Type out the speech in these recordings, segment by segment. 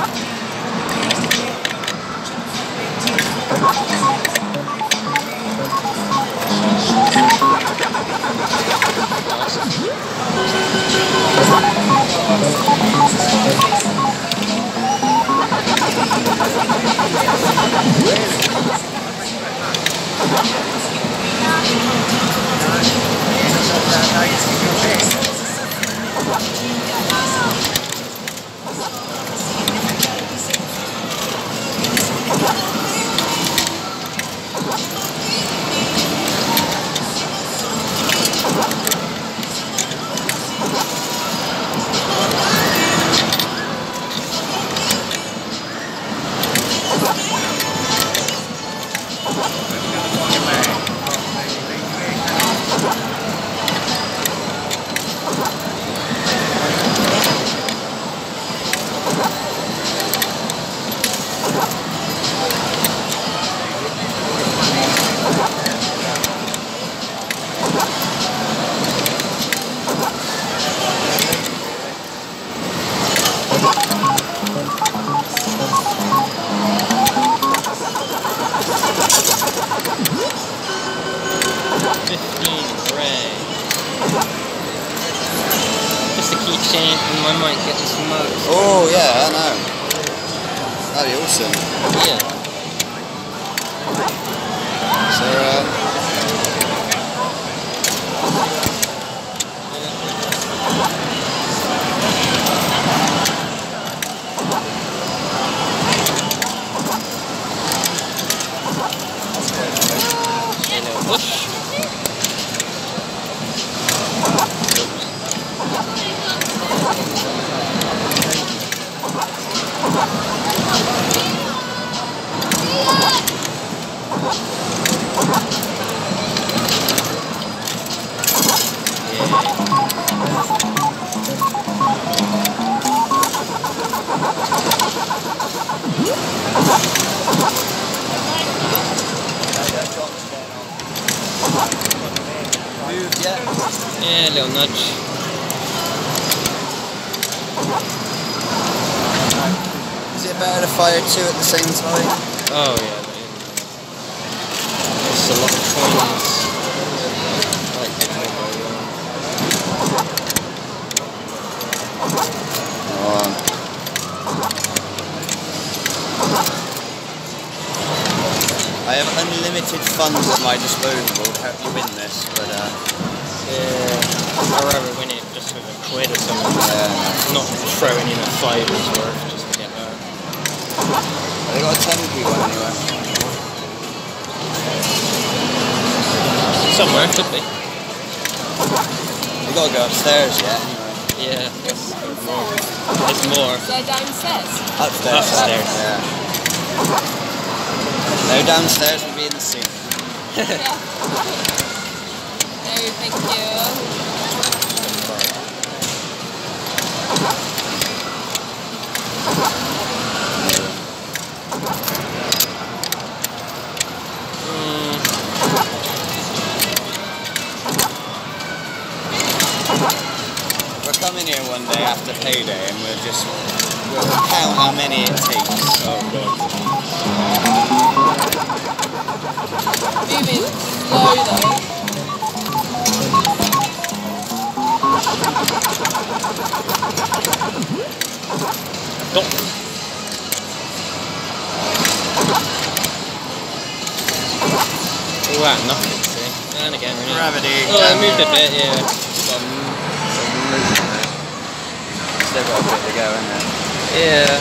I might get some mugs. Oh yeah, I know. That'd be awesome. Yeah. So a little push. Yeah, a little nudge. is it better to fire two at the same time? Oh yeah. It's a lot of coins. I like taking it very well. I have unlimited funds at my disposal to help you win this, but yeah, I'd rather win it just with a quid or something. Not throwing in a fiver's worth just to get that. they got a 10p one anyway. Somewhere, could be. We gotta go upstairs yet, anyway. Yeah, there's more. There's more. They're downstairs? Upstairs. Upstairs. Yeah. No, downstairs will be in the sink. Yeah. No, thank you. We'll come in here one day after payday and we'll count how many it takes. Oh god. Moving slow though. Stop. Oh wow, nothing, see? And again, really. Gravity. Oh, I moved a bit, yeah. Still got a bit to go, isn't it? Yeah.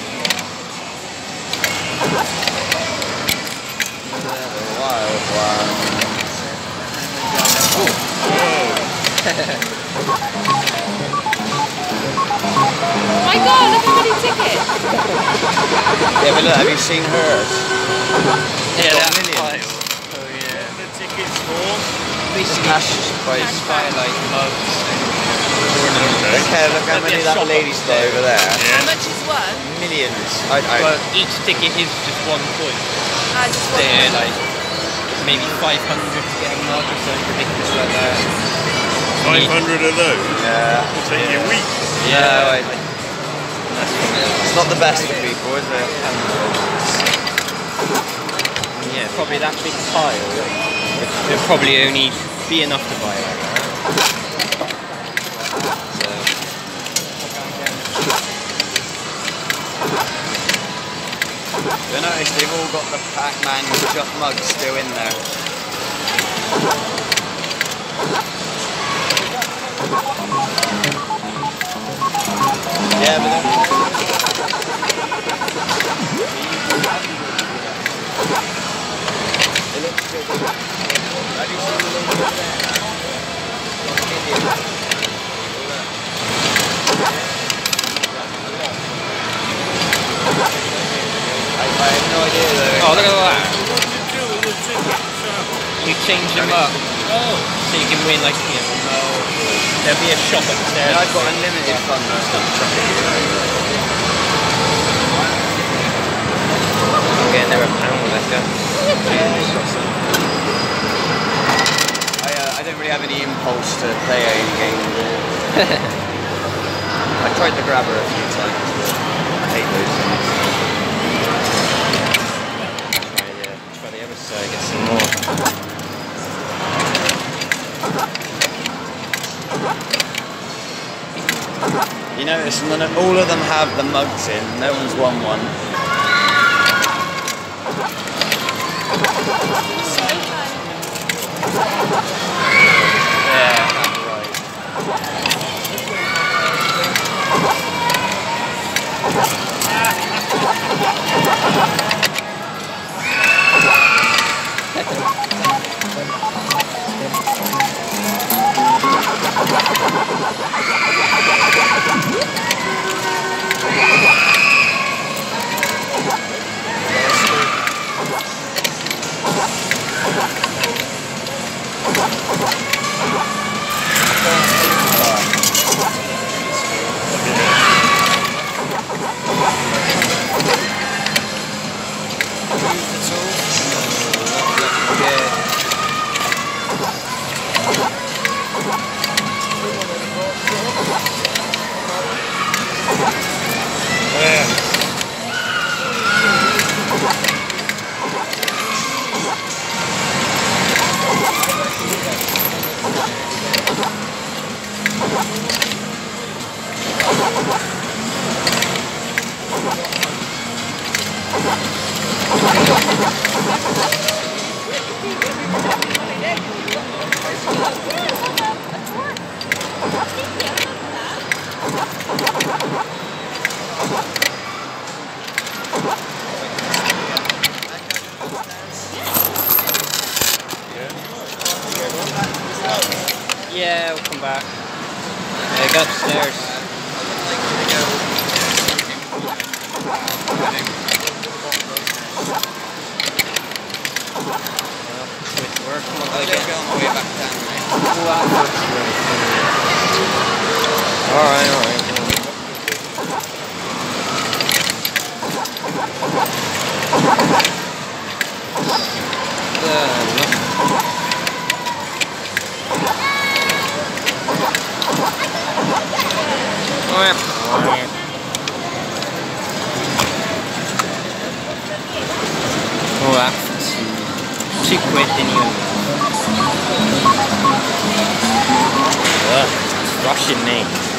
Wild one. Oh my god, look how many tickets! Yeah, but look, have you seen hers? Yeah, Got that millions. Oh yeah. The tickets for? Basically, Cash price. skylight mugs. Okay, look how many that lady's got over there. How much is one? Millions. Well, each ticket is just 1 point. Just one. They're like maybe 500 to get a mug or something ridiculous like that. 500 of those? Yeah. Will take you a week. Yeah. It's not the best of people. was it? Yeah, probably that big pile. It'll probably only be enough to buy it. So. You notice they've all got the Pac-Man mugs still in there. Yeah, but then... It looks good. Have you seen the little bit there? I have no idea though. Oh, look at that. You change them up. So you can win, like, you know, there'll be a shop upstairs. And I've got unlimited fun though. I'm getting there a pound with that guy. I don't really have any impulse to play any games. I tried the grabber a few times, but I hate those things. Try the other side, get some more. You notice all of them have the mugs in, no one's won one. Yeah, that's right. Yeah, we'll come back. Yeah, go upstairs. Work. Come on, I'll go on my way back down, mate. Alright. Oh, that's £2 didn't even. Ugh, it's rushing me.